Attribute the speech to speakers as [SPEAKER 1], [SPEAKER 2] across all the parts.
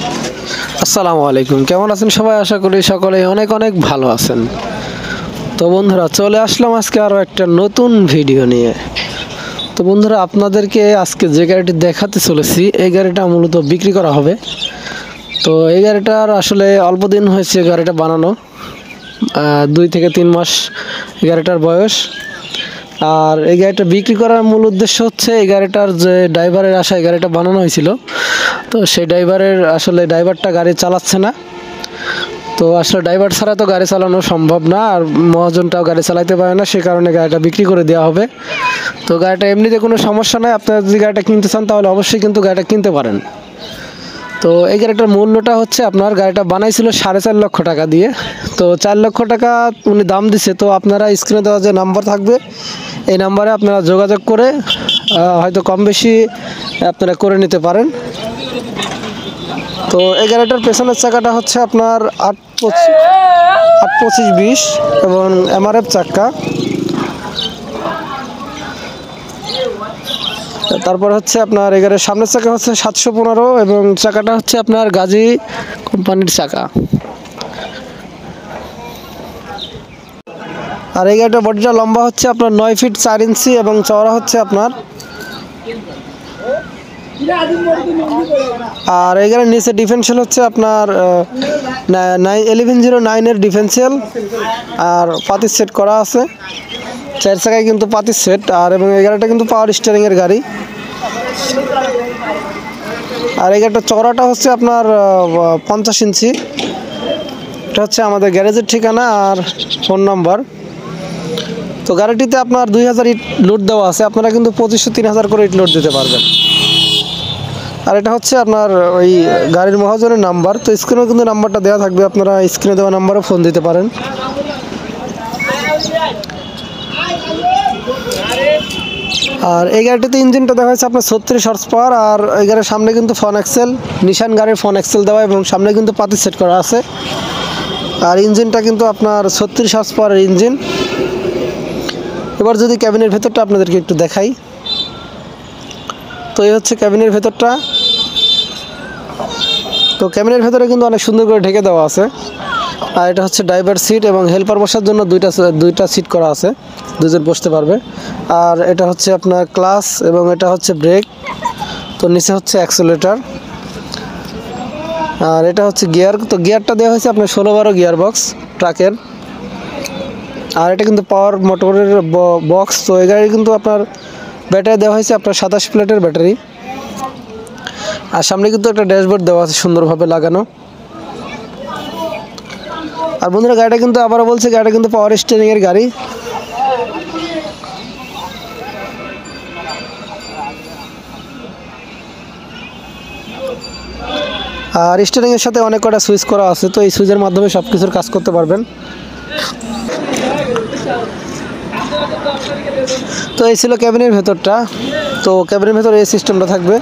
[SPEAKER 1] আসসালামু আলাইকুম, কেমন আছেন সবাই? আশা করি সকলেই অনেক অনেক ভালো আছেন। তো বন্ধুরা, চলে আসলাম আজকে আরও একটা নতুন ভিডিও নিয়ে। তো বন্ধুরা, আপনাদেরকে আজকে যে গাড়িটি দেখাতে চলেছি, এই গাড়িটা মূলত বিক্রি করা হবে। তো এই গাড়িটার আসলে অল্প দিন হয়েছে গাড়িটা বানানো, 2 থেকে 3 মাস এই গাড়িটার বয়স। আর এই গাড়িটা বিক্রি করার মূল উদ্দেশ্য হচ্ছে এই গাড়িটার যে ড্রাইভারের আশায় গাড়িটা বানানো হয়েছিল, তো সেই ড্রাইভারটা গাড়ি চালাচ্ছে না। তো আসলে ড্রাইভার ছাড়া তো গাড়ি চালানো সম্ভব না, আর মহাজনটাও গাড়ি চালাতে পারে না, সে কারণে গাড়িটা বিক্রি করে দেওয়া হবে। তো গাড়িটা এমনিতে কোনো সমস্যা নয়, আপনারা যদি গাড়িটা কিনতে চান তাহলে অবশ্যই কিন্তু গাড়িটা কিনতে পারেন। তো এই গাড়িটার মূল্যটা হচ্ছে, আপনার গাড়িটা বানাইছিল 4.5 লক্ষ টাকা দিয়ে। তো 4 লক্ষ টাকা উনি দাম দিছে। তো আপনারা স্ক্রিনে দেওয়া যে নাম্বার থাকবে, এই নাম্বারে আপনারা যোগাযোগ করে হয়তো কম বেশি আপনারা করে নিতে পারেন। তো এই গাড়িটার পেছনের চাকাটা হচ্ছে আপনার 825/20 এবং MRF চাকা। তারপর হচ্ছে আপনার এই গাড়ির সামনের চাকা হচ্ছে 715 এবং চাকাটা হচ্ছে আপনার গাজী কোম্পানির চাকা। আর এই গাড়িটার বডিটা লম্বা হচ্ছে আপনার 9 ফিট 4 ইঞ্চি এবং চওড়া হচ্ছে আপনার। আর এই গাড়ির নিচে ডিফেন্সিয়াল হচ্ছে আপনার 1109 ডিফেন্সিয়াল, আর পাতির সেট করা আছে, 4 চাকায় কিন্তু পাতির সেট। আর এবং এই গাড়িটা কিন্তু পাওয়ার স্টিয়ারিংয়ের গাড়ি। আর এই গাড়িটার চওড়াটা হচ্ছে আপনার 50 ইঞ্চি। এটা হচ্ছে আমাদের গ্যারেজের ঠিকানা আর ফোন নাম্বার। তো গাড়িটিতে আপনার 2000 ইট লোড দেওয়া আছে, আপনারা কিন্তু 2500-3000 করে ইট লোড দিতে পারবেন। আর এটা হচ্ছে আপনার ওই গাড়ির মহাজনের নাম্বার। তো স্ক্রিনেও কিন্তু নাম্বারটা দেওয়া থাকবে, আপনারা স্ক্রিনে দেওয়া নাম্বারে ফোন দিতে পারেন। আর এই গাড়িটিতে ইঞ্জিনটা দেওয়া হয়েছে আপনার 36 হর্স পাওয়ার। আর এই গাড়ির সামনে কিন্তু ফন এক্সেল, নিশান গাড়ির ফন এক্সেল দেওয়া এবং সামনে কিন্তু পাতি সেট করা আছে। আর ইঞ্জিনটা কিন্তু আপনার 36 হর্স পাওয়ারের ইঞ্জিন। এবার যদি ক্যাবিনের ভেতরটা আপনাদেরকে একটু দেখাই, তো এই হচ্ছে ক্যাবিনের ভেতরটা। তো ক্যাবিনের ভেতরে কিন্তু অনেক সুন্দর করে ঢেকে দেওয়া আছে। আর এটা হচ্ছে ড্রাইভার সিট এবং হেল্পার বসার জন্য দুইটা সিট করা আছে, দুজন বসতে পারবে। আর এটা হচ্ছে আপনার ক্লাচ এবং এটা হচ্ছে ব্রেক। তো নিচে হচ্ছে অ্যাক্সেলেরেটর। আর এটা হচ্ছে গিয়ার। তো গিয়ারটা দেওয়া হয়েছে আপনার 16-12 গিয়ার বক্স ট্রাকের। আর এটা কিন্তু পাওয়ার মোটরের বক্স। তো এই গাড়ি কিন্তু আপনার ব্যাটারি দেওয়া হয়েছে আপনার 27 প্লেটের ব্যাটারি। আর সামনে কিন্তু একটা ড্যাশবোর্ড দেওয়া আছে সুন্দরভাবে লাগানো। আর বন্ধুরা, গাড়িটা কিন্তু আবারও বলছে, গাড়িটা কিন্তু পাওয়ার স্টিয়ারিংয়ের গাড়ি। আর স্টিয়ারিংয়ের সাথে অনেক কটা সুইচ করা আছে, তো এই সুইচের মাধ্যমে সব কিছুর কাজ করতে পারবেন। তো এই ছিল ক্যাবিনের ভেতরটা। তো ক্যাবিনের ভেতরে এই সিস্টেমটা থাকবে।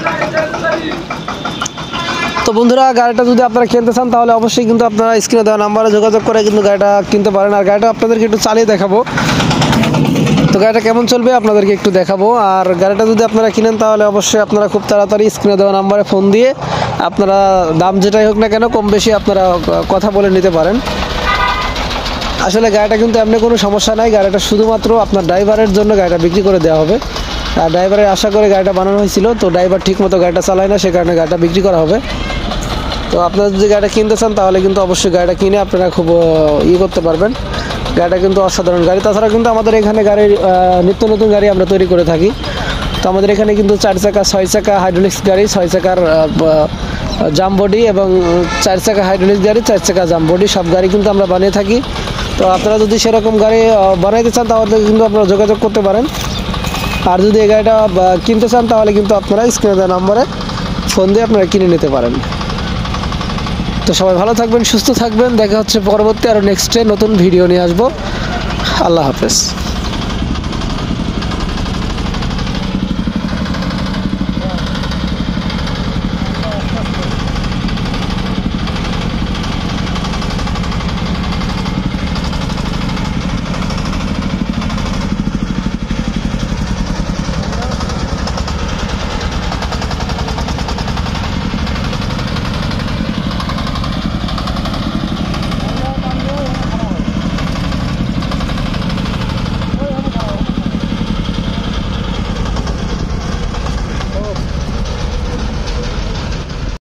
[SPEAKER 1] তো বন্ধুরা, গাড়িটা যদি আপনারা কিনতে চান তাহলে অবশ্যই কিন্তু আপনারা স্ক্রিনে দেওয়া নাম্বারে যোগাযোগ করে কিন্তু গাড়িটা কিনতে পারেন। আর গাড়িটা আপনাদেরকে একটু চালিয়ে দেখাবো। তো গাড়িটা কেমন চলবে আপনাদেরকে একটু দেখাবো। আর গাড়িটা যদি আপনারা কিনেন তাহলে অবশ্যই আপনারা খুব তাড়াতাড়ি স্ক্রিনে দেওয়া নাম্বারে ফোন দিয়ে আপনারা দাম যেটাই হোক না কেন কম বেশি আপনারা কথা বলে নিতে পারেন। আসলে গাড়িটা কিন্তু এমনি কোনো সমস্যা নাই, গাড়িটা শুধুমাত্র আপনার ড্রাইভারের জন্য গাড়িটা বিক্রি করে দেওয়া হবে। আর ড্রাইভারের আশা করে গাড়িটা বানানো হয়েছিল, তো ড্রাইভার ঠিকমতো গাড়িটা চালায় না, সে কারণে গাড়িটা বিক্রি করা হবে। তো আপনারা যদি গাড়িটা কিনতে চান তাহলে কিন্তু অবশ্যই গাড়িটা কিনে আপনারা খুব করতে পারবেন। গাড়িটা কিন্তু অসাধারণ গাড়ি। তাছাড়া কিন্তু আমাদের এখানে গাড়ির নিত্য নতুন গাড়ি আমরা তৈরি করে থাকি। তো আমাদের এখানে কিন্তু 4 চাকা 6 চাকা হাইড্রোলিক্স গাড়ি, 6 চাকার জাম বডি এবং 4 চাকা হাইড্রোলিক্স গাড়ি, 4 চাকা জাম বডি সব গাড়ি কিন্তু আমরা বানিয়ে থাকি। তো আপনারা যদি সেরকম গাড়ি বানাইতে চান তাহলে কিন্তু আপনারা যোগাযোগ করতে পারেন। আর যদি এই গাড়িটা কিনতে চান তাহলে কিন্তু আপনারা স্ক্রিনে দেওয়া নাম্বারে ফোন দিয়ে আপনারা কিনে নিতে পারেন। তো সবাই ভালো থাকবেন, সুস্থ থাকবেন। দেখা হচ্ছে পরবর্তী আরও নেক্সটে নতুন ভিডিও নিয়ে আসবো। আল্লাহ হাফেজ।